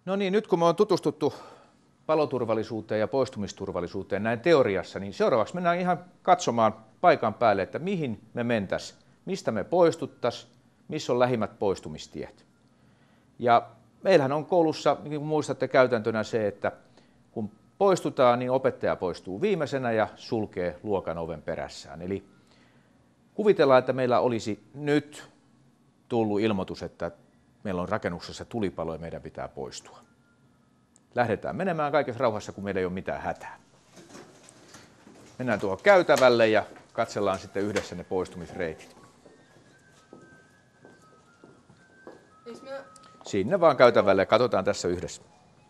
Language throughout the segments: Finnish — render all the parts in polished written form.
No niin, nyt kun me on tutustuttu paloturvallisuuteen ja poistumisturvallisuuteen näin teoriassa, niin seuraavaksi mennään ihan katsomaan paikan päälle, että mihin me mentäisiin, mistä me poistuttaisiin, missä on lähimmät poistumistiet. Ja meillähän on koulussa, niin kuin muistatte, käytäntönä se, että kun poistutaan, niin opettaja poistuu viimeisenä ja sulkee luokan oven perässään. Eli kuvitellaan, että meillä olisi nyt tullut ilmoitus, että meillä on rakennuksessa tulipalo ja meidän pitää poistua. Lähdetään menemään kaikessa rauhassa, kun meillä ei ole mitään hätää. Mennään tuohon käytävälle ja katsellaan sitten yhdessä ne poistumisreitit. Sinne vaan käytävälle ja katsotaan tässä yhdessä.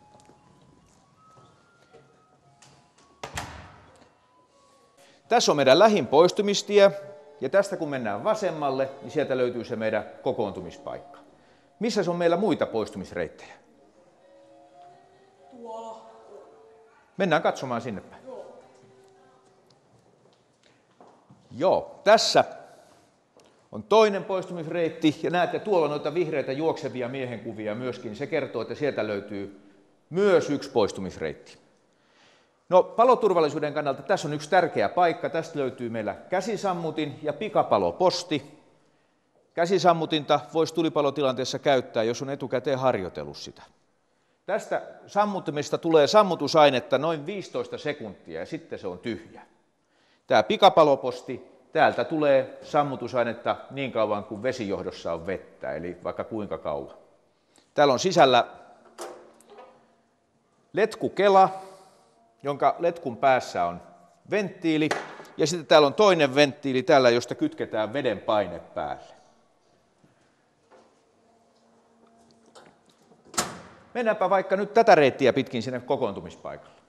Tässä on meidän lähin poistumistie ja tästä kun mennään vasemmalle, niin sieltä löytyy se meidän kokoontumispaikka. Missä on meillä muita poistumisreittejä? Tuolla. Mennään katsomaan sinne päin. Joo, tässä on toinen poistumisreitti ja näette tuolla noita vihreitä juoksevia miehenkuvia myöskin. Se kertoo, että sieltä löytyy myös yksi poistumisreitti. No, paloturvallisuuden kannalta tässä on yksi tärkeä paikka. Tästä löytyy meillä käsisammutin ja pikapaloposti. Käsisammutinta voisi tulipalotilanteessa käyttää, jos on etukäteen harjoitellut sitä. Tästä sammutimesta tulee sammutusainetta noin 15 sekuntia ja sitten se on tyhjä. Tämä pikapaloposti, täältä tulee sammutusainetta niin kauan kuin vesijohdossa on vettä, eli vaikka kuinka kauan. Täällä on sisällä letkukela, jonka letkun päässä on venttiili, ja sitten täällä on toinen venttiili täällä, josta kytketään veden paine päälle. Mennäänpä vaikka nyt tätä reittiä pitkin sinne kokoontumispaikalle.